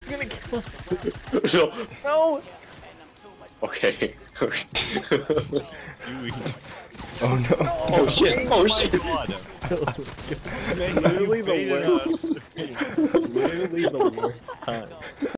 gonna kill us. No. No! Okay. Oh no. Oh shit! Oh shit! God. Literally the Baited worst. us. Literally the worst time.